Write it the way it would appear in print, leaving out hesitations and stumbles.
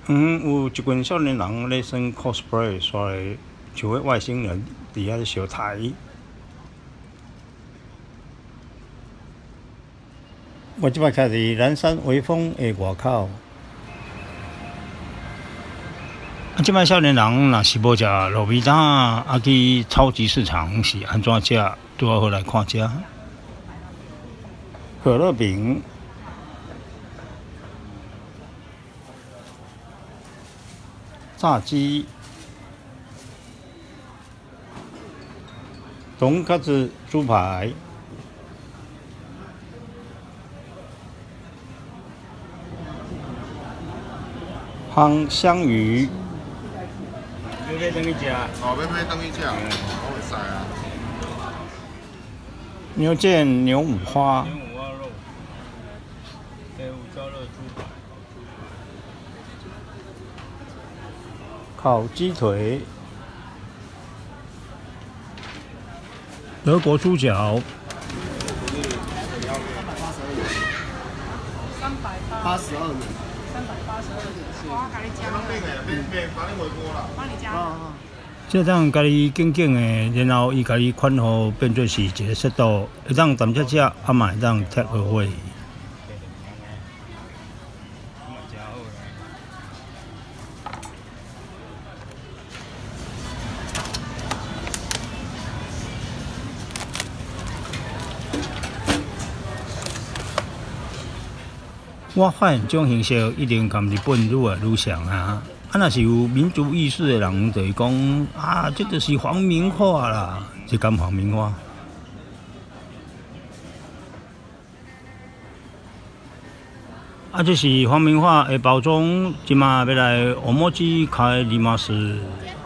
有一群少年人咧耍 cosplay， 煞像个外星人伫遐咧烧台。我即摆徛伫南山微风的外口。即摆少年人若是无食糯米蛋，去超级市场是安怎食？拄好来看遮。可乐饼。 炸鸡、돈가스猪排、夯香鱼。要等去食？ 哦，要等去食，我会使啊。 牛腱、牛五花。 牛五花肉，还有烧热猪排。 烤鸡腿、德国猪脚、 382元。 我甲你加了， 帮你回锅了。 帮你加。 这当家己紧紧的，然后伊家己款好变做是一个速度，会当淡薄食，啊嘛会当贴好货。 我发现这种形式一定跟日本愈来愈像啊！若是有民族意识的人，就会讲啊，这就是皇民化啦，是讲皇民化。这是皇民化的包装，即马要来欧摩基开利马斯。